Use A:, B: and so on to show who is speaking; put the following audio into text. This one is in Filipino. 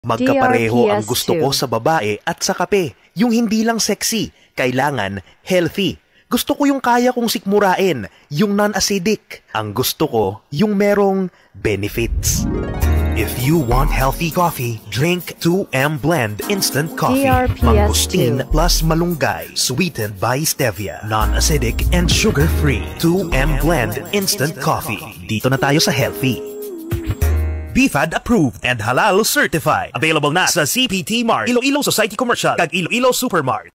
A: Magkapareho ang
B: DRPS
A: gusto ko sa babae at sa kape. Yung hindi lang sexy, kailangan healthy. Gusto ko yung kaya kong sikmurain, yung non-acidic. Ang gusto ko, yung merong benefits. If you want healthy coffee, drink 2M Blend Instant Coffee.
B: DRPS
A: Mangustin plus malunggay, sweetened by stevia, non-acidic and sugar-free. 2M Blend Instant Coffee. Dito na tayo sa healthy. BFAD approved and halal certified. Available na sa CPT Mart, Iloilo Society Commercial, kag Iloilo Supermart.